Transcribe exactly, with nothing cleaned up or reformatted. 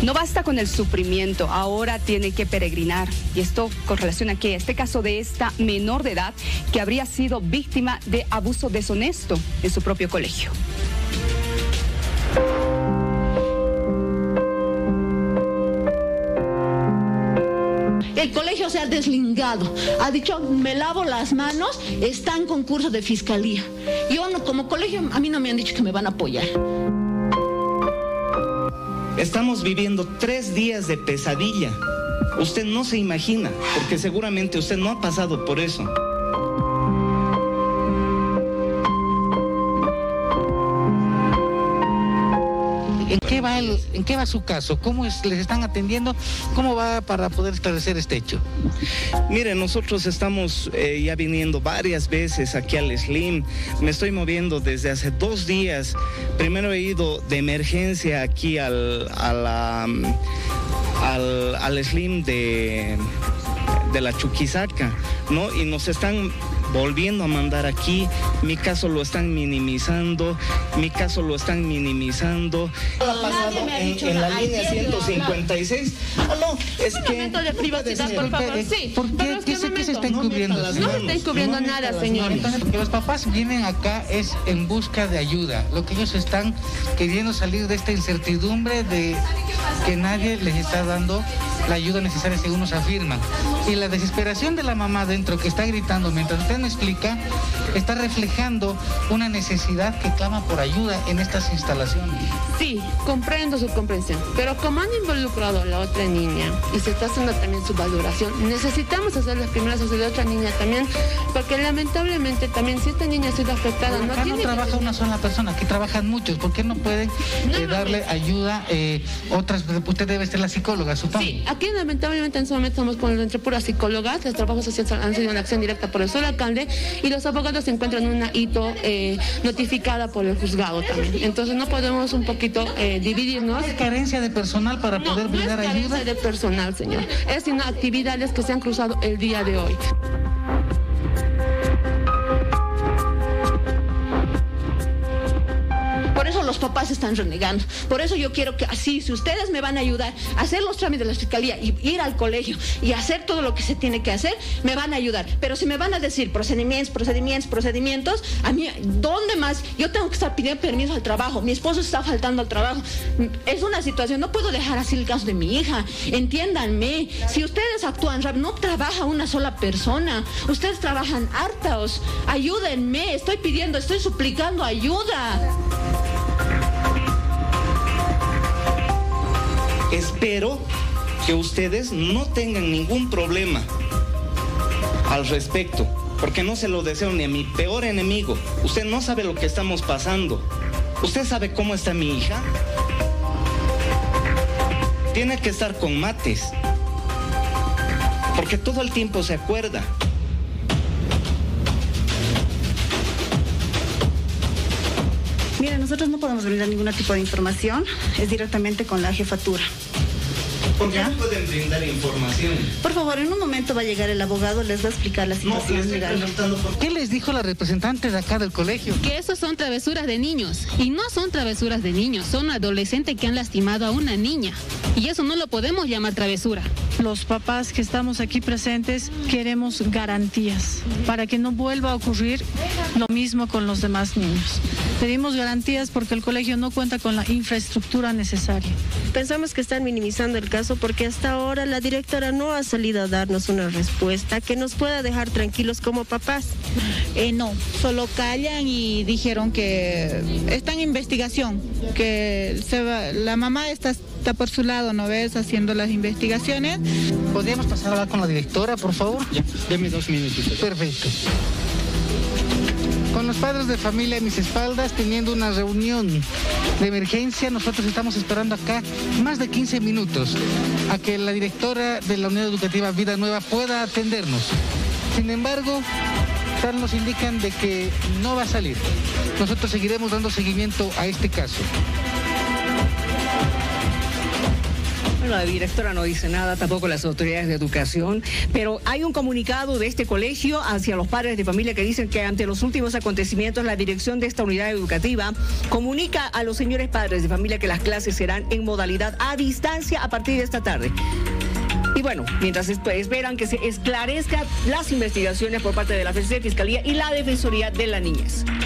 No basta con el sufrimiento, ahora tiene que peregrinar. Y esto con relación a qué, este caso de esta menor de edad que habría sido víctima de abuso deshonesto en su propio colegio. El colegio se ha deslindado, ha dicho, me lavo las manos, está en concurso de fiscalía. Yo no, como colegio, a mí no me han dicho que me van a apoyar. Estamos viviendo tres días de pesadilla. Usted no se imagina, porque seguramente usted no ha pasado por eso. ¿En qué va el, en qué va su caso? ¿Cómo es, les están atendiendo? ¿Cómo va para poder esclarecer este hecho? Mire, nosotros estamos eh, ya viniendo varias veces aquí al Slim. Me estoy moviendo desde hace dos días. Primero he ido de emergencia aquí al, a la, al, al Slim de, de la Chuquisaca, ¿no? Y nos están volviendo a mandar aquí. Mi caso lo están minimizando, mi caso lo están minimizando. Ha pasado en, en la línea ciento cincuenta y seis. Ah, no, es un que... momento de privacidad, por favor. Sí, ¿Por qué? ¿Qué, se, ¿Qué se está encubriendo? No, no se está encubriendo no nada, señor. Entonces, porque los papás vienen acá es en busca de ayuda. Lo que ellos están queriendo salir de esta incertidumbre de que nadie les está dando la ayuda necesaria según nos afirman. Y la desesperación de la mamá dentro que está gritando mientras usted me explica, está reflejando una necesidad que clama por ayuda en estas instalaciones. Sí, comprendo su comprensión, pero como han involucrado a la otra niña y se está haciendo también su valoración, necesitamos hacer las primeras a la otra niña también, porque lamentablemente también si esta niña ha sido afectada, no acá tiene... no trabaja una sola persona, aquí trabajan muchos. ¿Por qué no pueden no, eh, darle no, ayuda eh, otras? Usted debe ser la psicóloga, supongo. Sí, aquí lamentablemente en su momento estamos con entre puras psicólogas, los trabajos sociales han sido en acción directa por el solo alcalde y los abogados se encuentran en una hito eh, notificada por el juzgado también. Entonces no podemos un poquito eh, dividirnos. ¿Es carencia de personal para no, poder brindar ayuda? No es carencia de personal, señor. Es sino actividades que se han cruzado el día de hoy. Por eso los papás están renegando. Por eso yo quiero que así, si ustedes me van a ayudar a hacer los trámites de la fiscalía y ir al colegio y hacer todo lo que se tiene que hacer, me van a ayudar. Pero si me van a decir procedimientos, procedimientos, procedimientos, a mí, ¿dónde más? Yo tengo que estar pidiendo permiso al trabajo. Mi esposo está faltando al trabajo. Es una situación, no puedo dejar así el caso de mi hija. Entiéndanme. Si ustedes actúan rápido, no trabaja una sola persona. Ustedes trabajan hartos. Ayúdenme. Estoy pidiendo, estoy suplicando ayuda. Espero que ustedes no tengan ningún problema al respecto, porque no se lo deseo ni a mi peor enemigo. Usted no sabe lo que estamos pasando. ¿Usted sabe cómo está mi hija? Tiene que estar con mates, porque todo el tiempo se acuerda. Mira, nosotros no podemos brindar ningún tipo de información, es directamente con la jefatura. ¿Por qué no pueden brindar información? Por favor, en un momento va a llegar el abogado, les va a explicar la situación no, legal. Por... ¿Qué les dijo la representante de acá del colegio? Que esos son travesuras de niños. Y no son travesuras de niños, son adolescentes que han lastimado a una niña. Y eso no lo podemos llamar travesura. Los papás que estamos aquí presentes queremos garantías para que no vuelva a ocurrir lo mismo con los demás niños. Pedimos garantías porque el colegio no cuenta con la infraestructura necesaria. Pensamos que están minimizando el caso porque hasta ahora la directora no ha salido a darnos una respuesta que nos pueda dejar tranquilos como papás. Eh, no, solo callan y dijeron que está en investigación, que se va, la mamá está, está por su lado, ¿no ves?, haciendo las investigaciones. ¿Podríamos pasar a hablar con la directora, por favor? Ya, deme dos minutitos. Perfecto. Con los padres de familia a mis espaldas, teniendo una reunión de emergencia, nosotros estamos esperando acá más de quince minutos a que la directora de la Unidad Educativa Vida Nueva pueda atendernos. Sin embargo, tal nos indican de que no va a salir. Nosotros seguiremos dando seguimiento a este caso. la directora no dice nada, tampoco las autoridades de educación, pero hay un comunicado de este colegio hacia los padres de familia que dicen que ante los últimos acontecimientos la dirección de esta unidad educativa comunica a los señores padres de familia que las clases serán en modalidad a distancia a partir de esta tarde. Y bueno, mientras esperan que se esclarezcan las investigaciones por parte de la Fiscalía y la Defensoría de la Niñez.